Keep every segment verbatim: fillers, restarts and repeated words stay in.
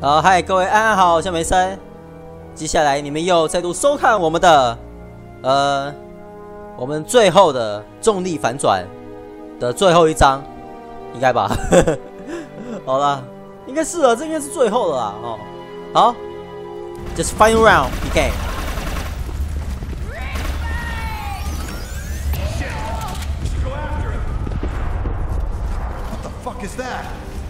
好，嗨，各位安安好，我是梅森。接下来你们又再度收看我们的，呃，我们最后的重力反转的最后一章，应该吧？好啦，应该是啊，这应该是最后的啦。哦，好 ，just final round begin。 What the fuck is that?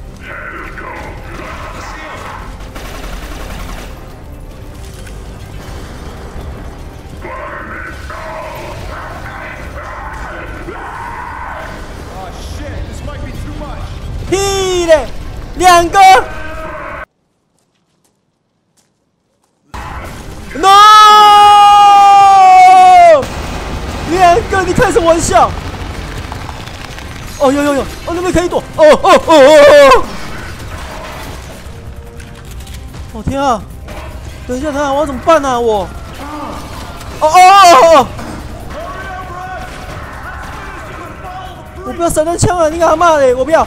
Oh shit, this might be too much. 屁嘞，两个 ，no， 两个，你开什么玩笑？哦，有有有，哦那边可以躲，哦哦哦哦哦！哦天啊，等一下，他我要怎么办呢、啊？我，哦哦哦哦！我不要散弹枪啊！你干嘛嘞？我不要！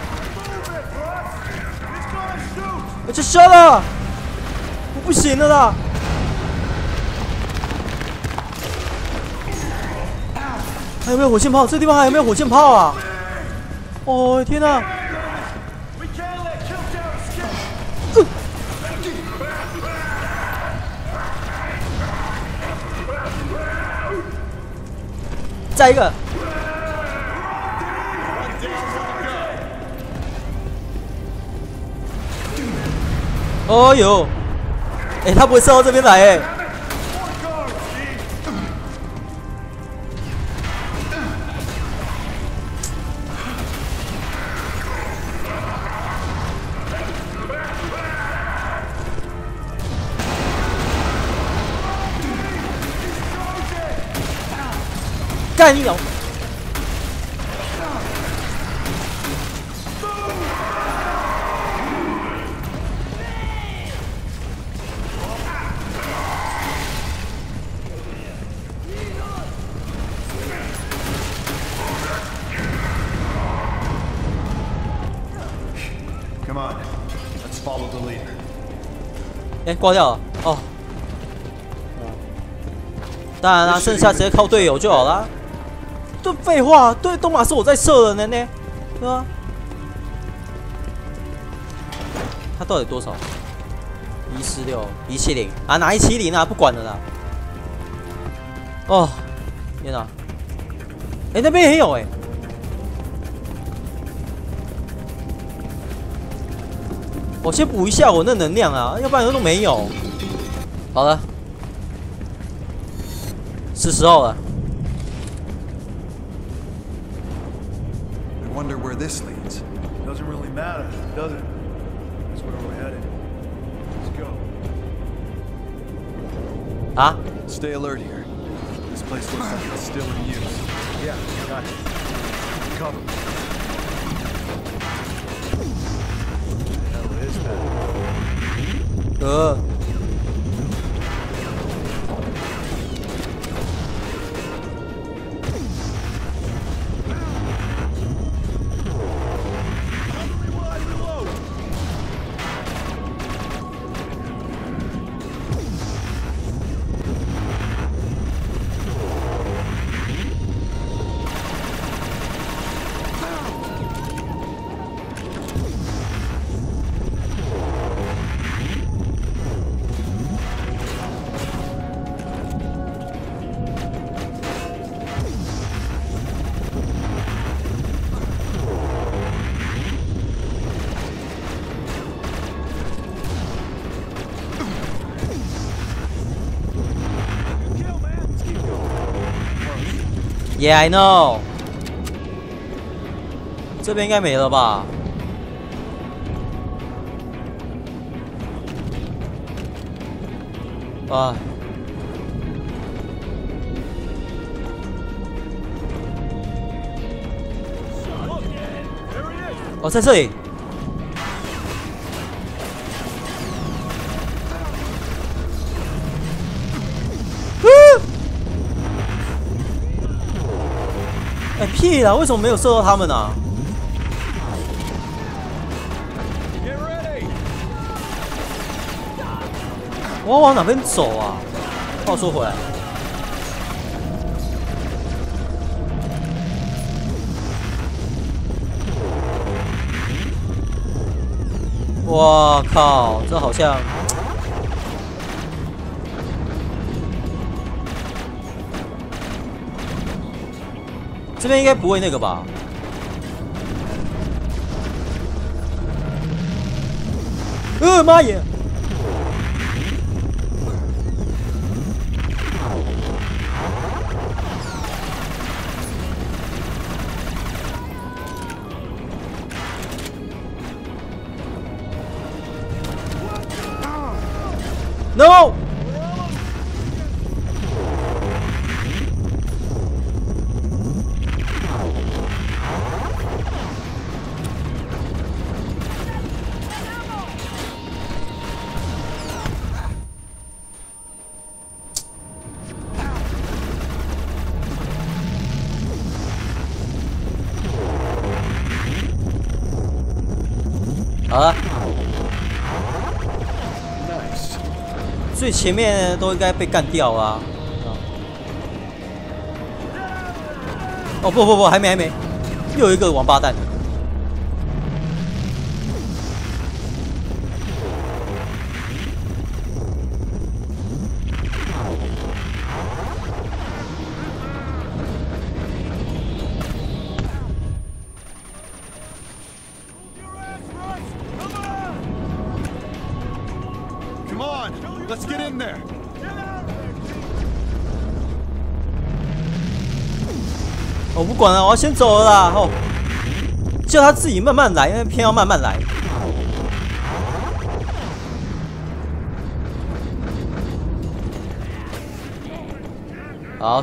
我就射了，我不行了啦！还有没有火箭炮？这地方还有没有火箭炮啊？哦天哪！呃、再一个！哦呦！哎、欸，他不会射到这边来哎、欸！干你鸟！ Come on, let's follow the leader. 哎、欸，挂掉了哦。当然啦，剩下直接靠队友就好啦。这废话，对，东马是我在射的呢呢，对吧？他到底多少？一四六，一七零啊，拿一七零啊，不管了啦。哦，天哪！哎、欸，那边也有哎、欸。我先补一下我那能量啊，要不然都没有。好了，是时候了。 I wonder where this leads. Doesn't really matter, does it? That's where we're headed. Let's go. 啊 Stay alert here. This place looks like it's still in use. Yeah, got it. Cover. What the hell is that? 呃。Yeah, I know。这边应该没了吧？啊！哦，在这里。哎、欸、屁啦！为什么没有射到他们啊？ 我要往哪边走啊？话说回来，我靠，这好像这边应该不会那个吧？呃，妈耶！ No！ 好了。 最前面都应该被干掉啊！哦不不不，还没还没，又有一个王八蛋。 Come on, let's get in there. 我不管了，我要先走了啦！哦，叫他自己慢慢来，因为偏要慢慢来。好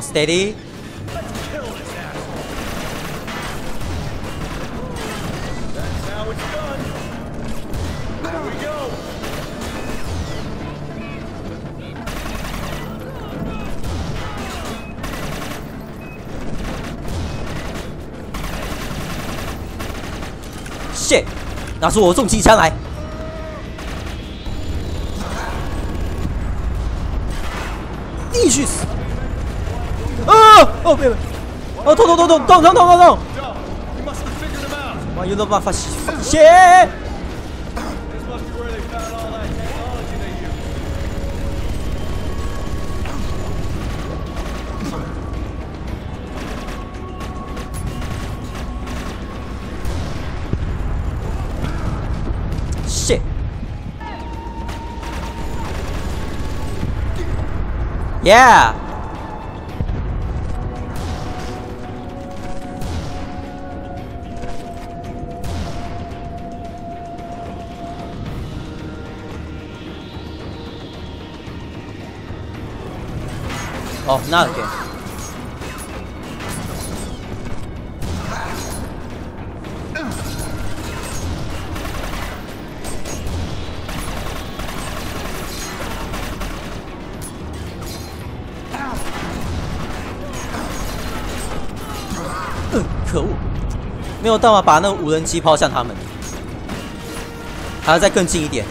，steady。shit， 拿出我的重机枪来！继续死！啊！哦，别别！哦，痛痛痛痛痛痛痛痛痛！哇，有没办法洗血？ shit. Yeah. 哦，那个。 可恶，没有办法把那个无人机抛向他们，还要再更近一点。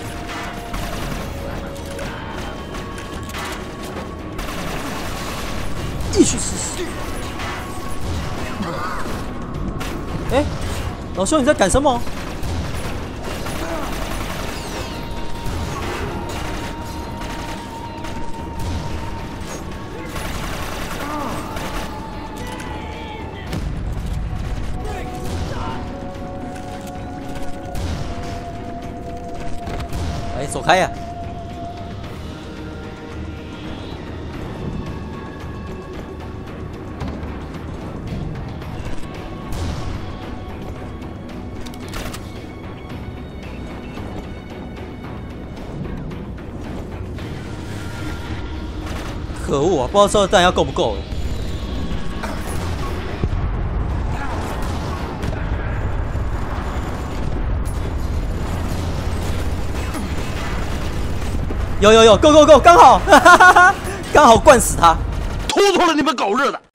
继续试试。哎，老兄你在赶什么？哎，走开呀！可恶啊！不知道这弹药够不够。有有有，够够够，刚好，哈哈哈哈，刚好灌死他， 突突了你们狗日的！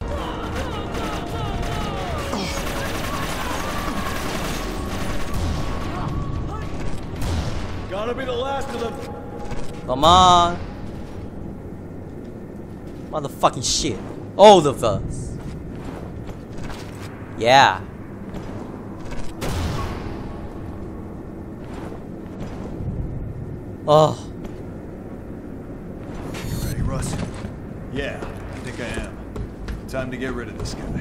Gotta be the last of them. Come on， Motherfucking shit. All of us. Yeah. Oh. Ready, Russ? Yeah, I think I am. Time to get rid of this guy.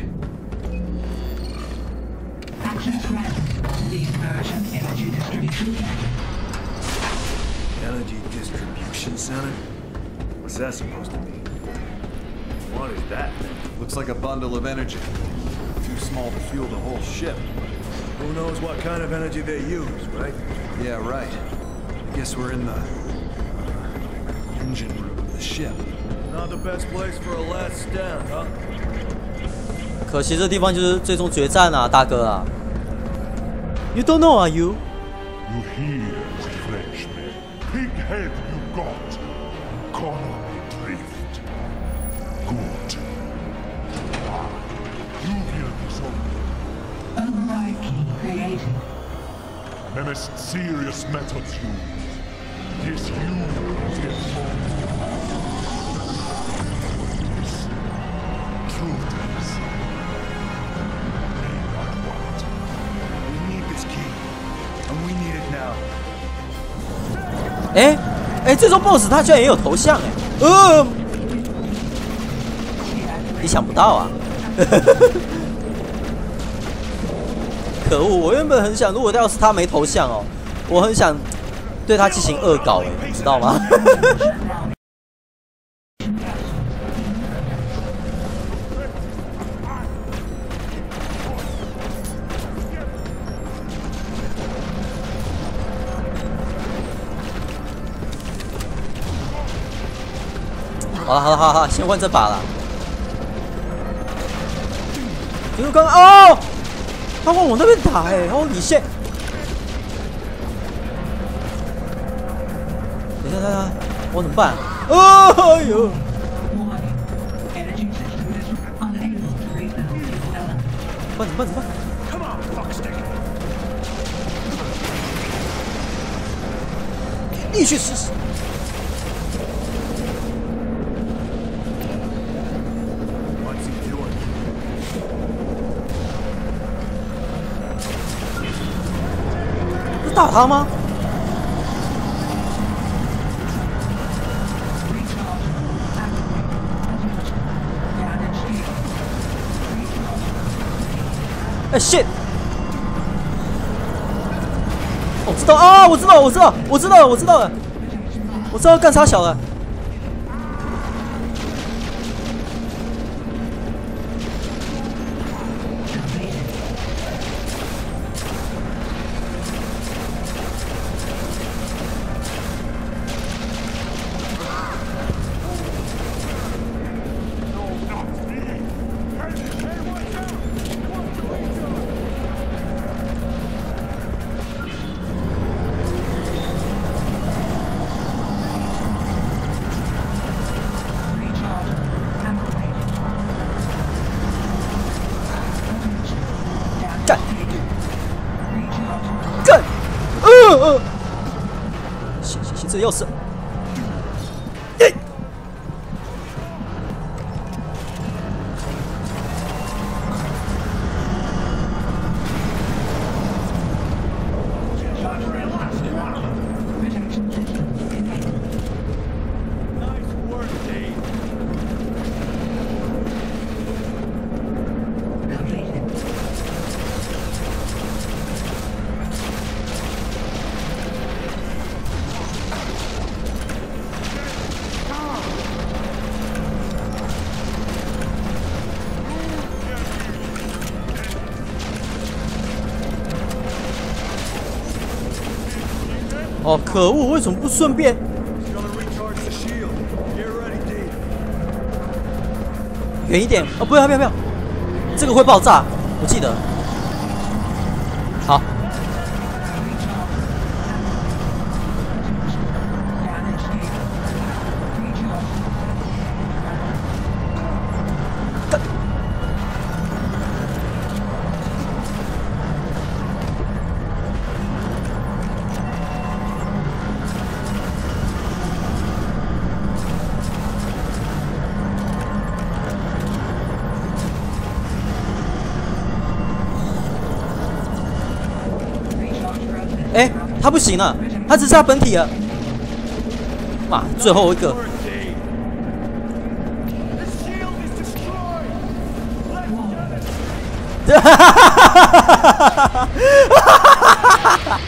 Access granted to the Immersion Energy Distribution Center. Energy distribution center? What's that supposed to mean? What is that? Looks like a bundle of energy. Too small to fuel the whole ship. Who knows what kind of energy they use, right? Yeah, right. I guess we're in the uh, engine room of the ship. Not the best place for a last stand, huh? 可惜这地方就是最终决战啊，大哥啊 ！You don't know, are you? You hear, Frenchman. Pig head you got. Connor drift. Good. Ah, you hear this one. Override key created. Menace serious methods used. This use it for. Truth is. May not want. We need this key. And we need it now. 哎哎，最终 BOSS 他居然也有头像哎，呃，意想不到啊！可恶，我原本很想，如果要是他没头像哦，我很想对他进行恶搞哎，你知道吗？好了好了好了好了，先换这把了。就是刚哦，他往我那边打哎，哦你先，等一下等一下，我怎么办？哦哎呦！ Energy system is unable to rebuild its elements. 办怎么办怎么办？ Come on, fuckstick! 你去试试。 What's he doing? 是打他吗？ 哎 shit！ 我知道啊，我知道，我知道，我知道了，我知道了，我知道干啥小了。干！干！呃呃！行行行，这钥匙。耶！哦，可恶！为什么不顺便？ He's gonna recharge the shield. Get ready, Dave. 远一点！哦，不要不要不要！这个会爆炸，我记得。好。干！ 他不行了，他只剩下本体了。妈，最后一个。哈哈哈哈哈哈！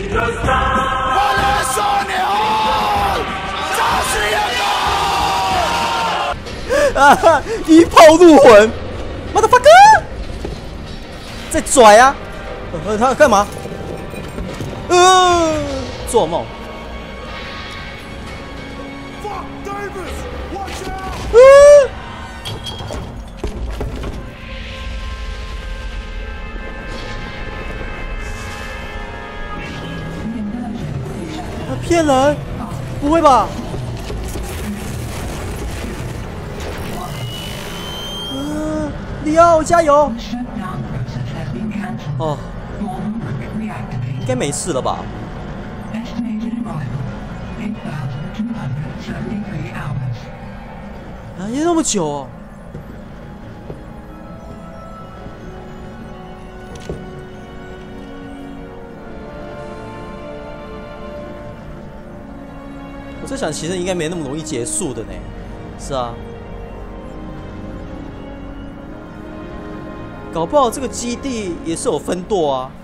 啊哈！一炮入魂 ，motherfucker！ 在拽啊！呃，他干嘛？呃，做梦。呃骗人？不会吧？嗯、呃，里奥加油！哦，应该没事了吧？啊，也那么久哦。我在想，其实应该没那么容易结束的呢。是啊，搞不好这个基地也是有分舵啊。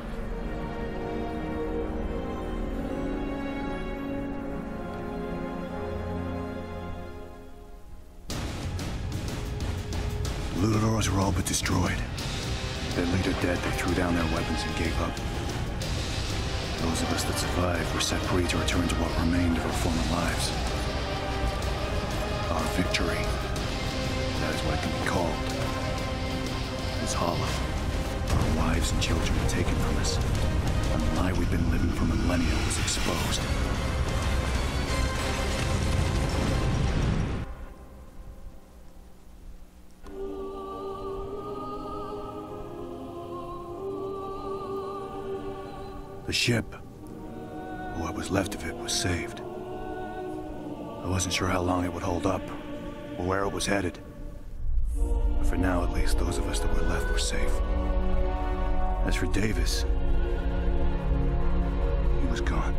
Ludadors were all but destroyed. Their leader dead, they threw down their weapons and gave up. Those of us that survived were set free to return to what remained of our former lives. Our victory, that is what it can be called, was hollow. Our wives and children were taken from us, and the lie we've been living for millennia was exposed. The ship, or what was left of it, was saved. I wasn't sure how long it would hold up, or where it was headed. But for now, at least, those of us that were left were safe. As for Davis, he was gone.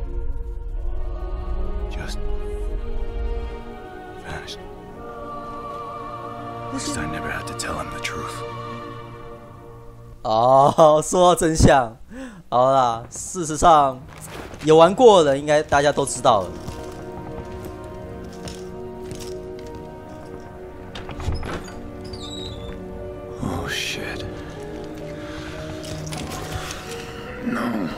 Just vanished. Because I never had to tell him the truth. 哦，说到真相，好啦，事实上有玩过的，应该大家都知道了。 Oh shit! No.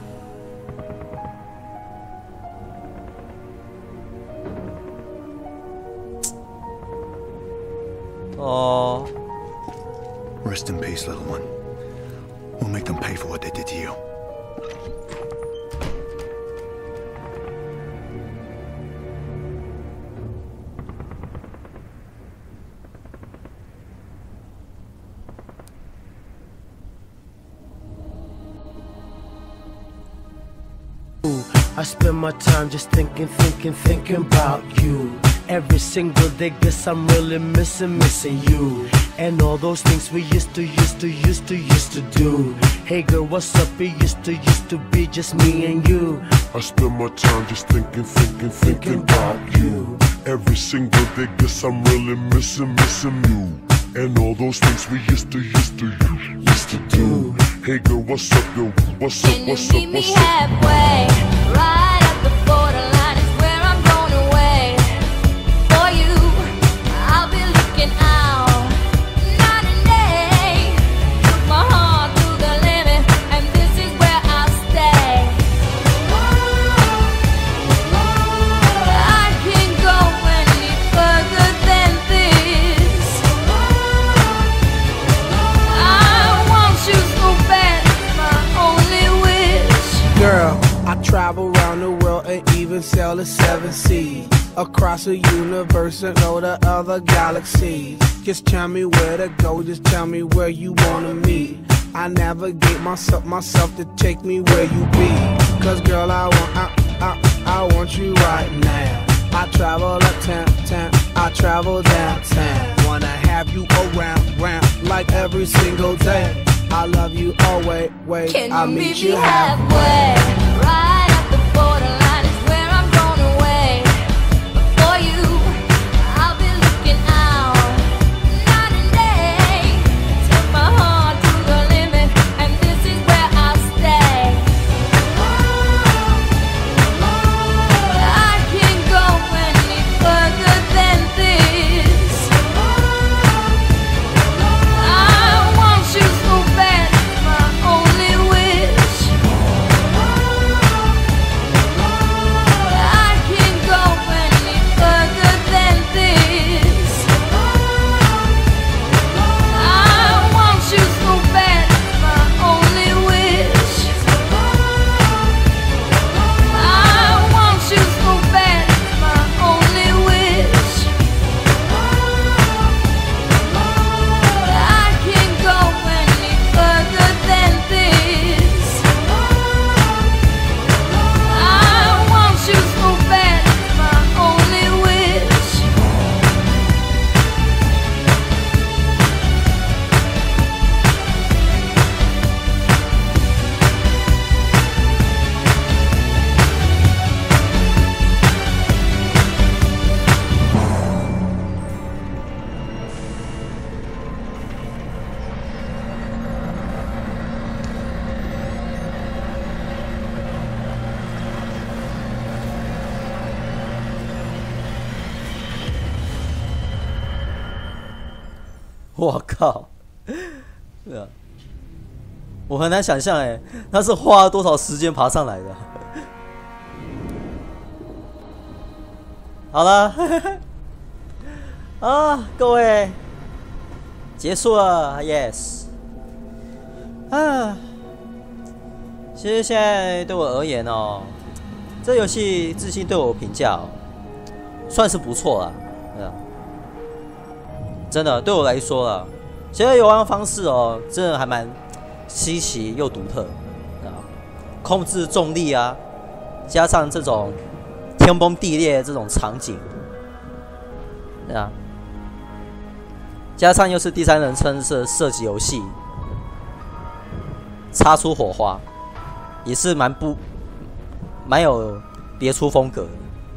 Oh. Rest in peace, little one. We'll make them pay for what they did to you. I spend my time just thinking, thinking, thinking about you. Every single day, guess I'm really missing, missing you. And all those things we used to, used to, used to, used to do. Hey girl, what's up? It used to, used to be just me and you. I spend my time just thinking, thinking, thinking about you. Every single day, guess I'm really missing, missing you. And all those things we used to, used to, used to do. Hey girl, what's up, yo? What's up, what's up, what's up? Halfway, right at the borderline is where I'm going away. For you, I'll be looking out night and day. Put my heart to the limit, and this is where I'll stay. I can't go any further than this. I want you so bad, it's my only wish. Girl, I travel around the world and even sail the seven seas. Across the universe and all the other galaxies. Just tell me where to go, just tell me where you wanna meet. I navigate myself, myself to take me where you be. Cause girl, I want, I, I, I want you right now. I travel uptown, town, I travel downtown. Wanna have you around, round, like every single day. I love you always. Wait, Can I'll you meet meet you me halfway. halfway? Right at the borderline is where I'm going away. For you, I'll be looking out night and day. Take my heart to the limit, and this is where I'll stay. I can't go any further than this. I want you so bad, it's my only wish. I can't go any further than this. I want you so bad, it's my only wish. I want you so bad, it's my only wish. I can't go any further than this. I want you so bad, it's my only wish. 我靠！对啊，我很难想象哎，他是花了多少时间爬上来的。好了，啊，各位，结束了 ，yes。啊，其实现在对我而言哦，这游戏至今对我评价哦，算是不错啦，对啊。真的对我来说啊，其实游玩方式哦，真的还蛮稀奇又独特啊。控制重力啊，加上这种天崩地裂这种场景，啊，加上又是第三人称的射击游戏，擦出火花，也是蛮不蛮有别出风格的。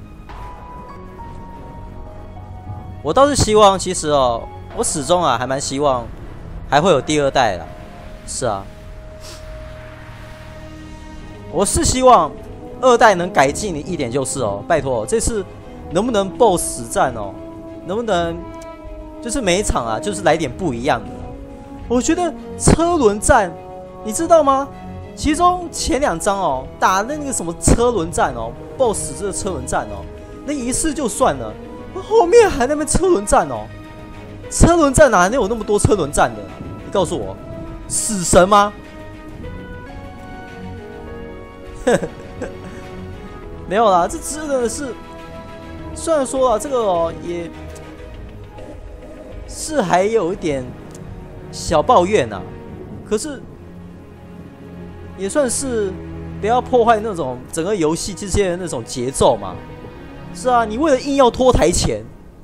我倒是希望，其实哦，我始终啊还蛮希望还会有第二代啦。是啊，我是希望二代能改进的一点就是哦，拜托，这次能不能 B O S S 战哦，能不能就是每一场啊，就是来点不一样的。我觉得车轮战，你知道吗？其中前两章哦，打那个什么车轮战哦 ，B O S S 这个车轮战哦，那一次就算了。后面还那边车轮战哦，车轮战哪有那么多车轮战的？你告诉我，死神吗？没有啦，这真的是，虽然说啊，这个哦也是还有一点小抱怨呐，可是也算是不要破坏那种整个游戏之间的那种节奏嘛。是啊，你为了硬要拖台前，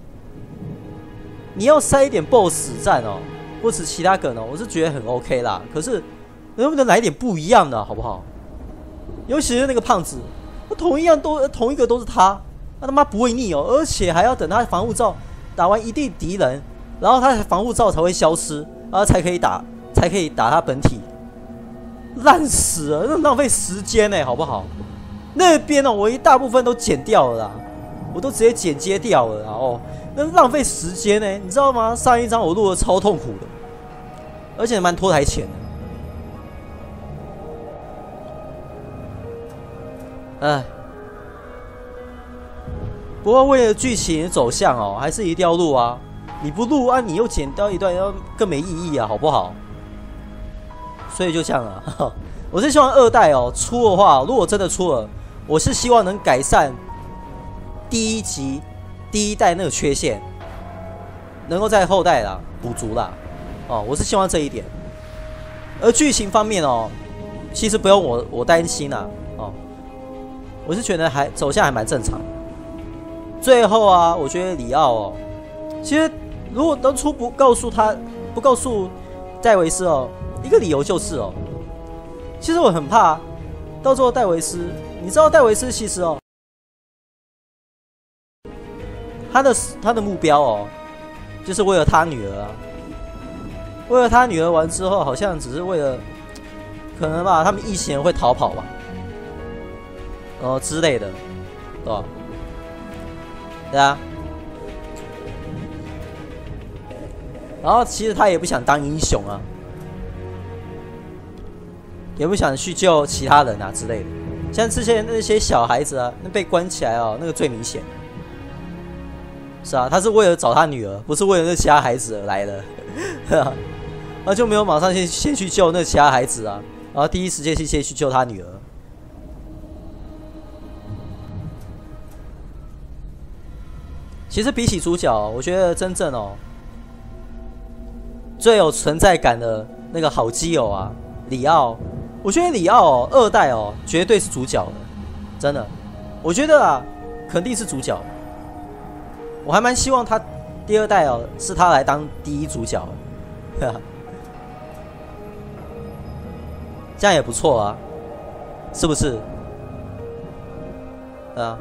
你要塞一点 B O S S 战哦，或者其他梗哦，我是觉得很 OK 啦。可是能不能来点不一样的，好不好？尤其是那个胖子，同一样都同一个都是他，他他妈不会腻哦，而且还要等他防护罩打完一定敌人，然后他的防护罩才会消失，然后才可以打，才可以打他本体。烂死了，那浪费时间呢，好不好？那边哦，我一大部分都剪掉了啦。我都直接剪接掉了，然后那浪费时间呢，你知道吗？上一章我录的超痛苦的，而且蛮拖台前的。哎，不过为了剧情走向哦，还是一定要录啊！你不录啊，你又剪掉一段，要更没意义啊，好不好？所以就这样了。我是希望二代哦出的话，如果真的出了，我是希望能改善第一集第一代那个缺陷，能够在后代啦补足啦。哦，我是希望这一点。而剧情方面哦，其实不用我我担心啦。哦，我是觉得还走向还蛮正常。最后啊，我觉得里奥哦，其实如果当初不告诉他，不告诉戴维斯哦， 一个理由就是哦，其实我很怕到最后戴维斯，你知道戴维斯其实哦，他的他的目标哦，就是为了他女儿啊，为了他女儿完之后，好像只是为了可能吧，他们一行人会逃跑吧，呃之类的，对吧？对啊。然后其实他也不想当英雄啊，也不想去救其他人啊之类的。像之前那些小孩子啊，那被关起来哦，那个最明显。是啊，他是为了找他女儿，不是为了那其他孩子而来的，他就没有马上先先去救那其他孩子啊，然后第一时间先先去救他女儿。其实比起主角，我觉得真正哦。最有存在感的那个好基友啊，里奥，我觉得里奥哦，二代哦，绝对是主角的，真的，我觉得啊，肯定是主角。我还蛮希望他第二代哦，是他来当第一主角的，这样也不错啊，是不是？啊，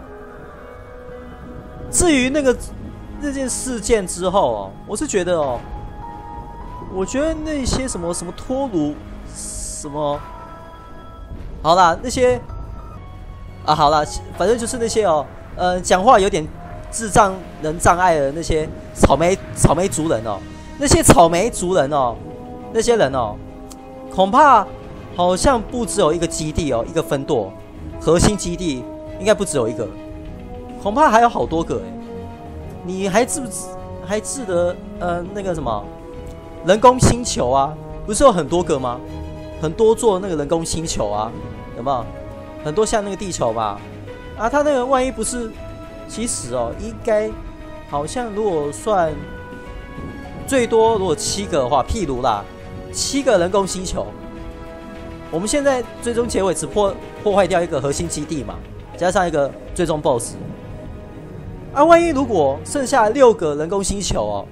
至于那个那件事件之后哦，我是觉得哦。我觉得那些什么什么托鲁，什么，好啦，那些啊，好啦，反正就是那些哦，呃，讲话有点智障人障碍的那些草莓草莓族人哦，那些草莓族人哦，那些人哦，恐怕好像不只有一个基地哦，一个分舵，核心基地应该不只有一个，恐怕还有好多个哎，你还记不还记得呃那个什么？人工星球啊，不是有很多个吗？很多座那个人工星球啊，有没有？很多像那个地球吧？啊，它那个万一不是，其实哦，应该好像如果算最多如果七个的话，譬如啦，七个人工星球，我们现在最终结尾只破破坏掉一个核心基地嘛，加上一个最终 B O S S。啊，万一如果剩下六个人工星球哦。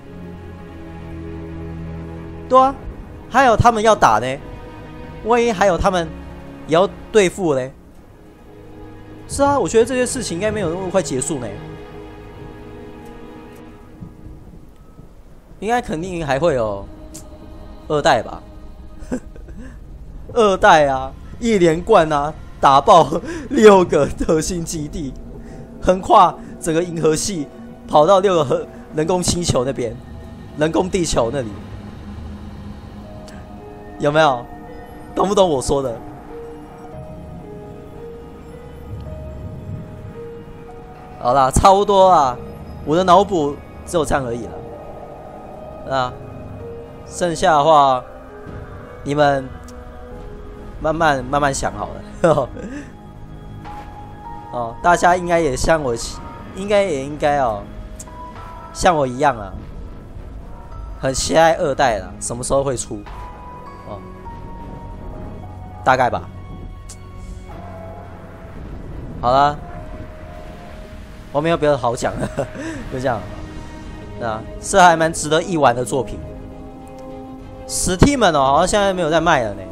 对啊，还有他们要打呢，万一还有他们也要对付嘞。是啊，我觉得这件事情应该没有那么快结束呢，应该肯定还会有二代吧？二代啊，一连贯啊，打爆六个核心基地，横跨整个银河系，跑到六个核人工星球那边，人工地球那里。有没有？懂不懂我说的？好啦，差不多啦，我的脑补只有这样而已了。啊，剩下的话，你们慢慢慢慢想好了。哦，大家应该也像我，应该也应该哦，像我一样啊，很期待二代啦，什么时候会出？哦，大概吧。好了，我没有别的好讲了，就这样。啊，是还蛮值得一玩的作品。Steam 哦，好像现在没有在卖了呢。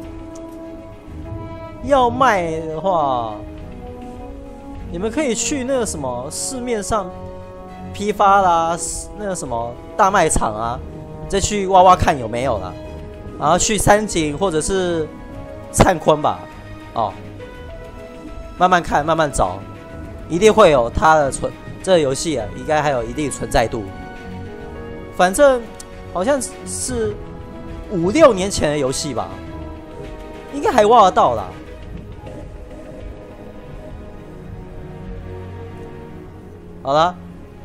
要卖的话，你们可以去那个什么市面上批发啦，那个什么大卖场啊，再去挖挖看有没有啦。然后去三井或者是灿坤吧，哦，慢慢看，慢慢找，一定会有它的存。这个游戏啊，应该还有一定存在度。反正好像是五六年前的游戏吧，应该还挖得到啦。好了，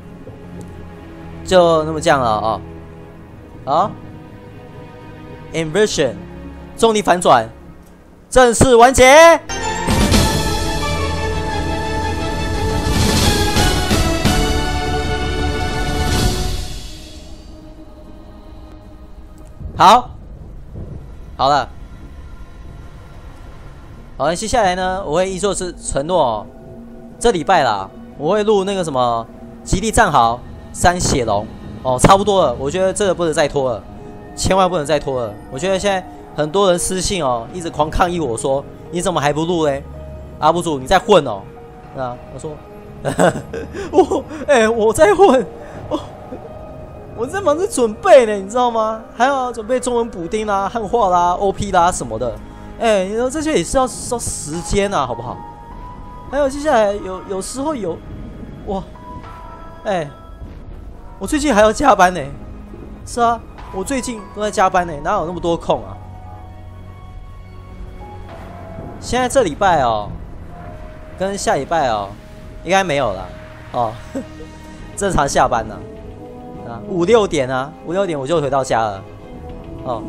就那么这样了啊、哦。好 ，Inversion 重力反转正式完结。好，好了，好，接下来呢，我会依作是承诺、哦，这礼拜啦，我会录那个什么《极地战壕三血龙》哦，差不多了，我觉得这个不能再拖了，千万不能再拖了。我觉得现在很多人私信哦，一直狂抗议我说你怎么还不录嘞？阿布主你在混哦？啊，我说我哎、欸、我在混，我我在忙着准备呢，你知道吗？还要准备中文补丁啦、汉化啦、O P 啦什么的。哎、欸，你说这些也是要要时间啊，好不好？还有接下来有有时候有哇，哎、欸，我最近还要加班呢。是啊，我最近都在加班呢，哪有那么多空啊？现在这礼拜哦，跟下礼拜哦，应该没有了哦，正常下班呢，啊，五六点啊，五六点我就回到家了，哦，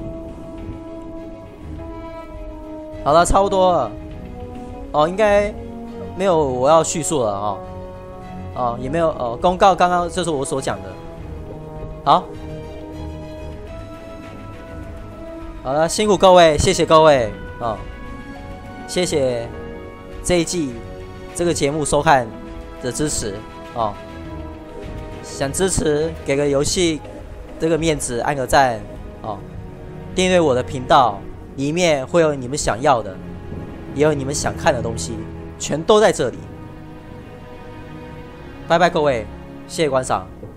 好了，差不多了，哦，应该没有我要叙述了哦，哦，也没有哦，公告刚刚就是我所讲的，好。好了，辛苦各位，谢谢各位啊、哦，谢谢这一季这个节目收看的支持哦。想支持，给个游戏这个面子，按个赞哦。订阅我的频道，里面会有你们想要的，也有你们想看的东西，全都在这里。拜拜，各位，谢谢观赏。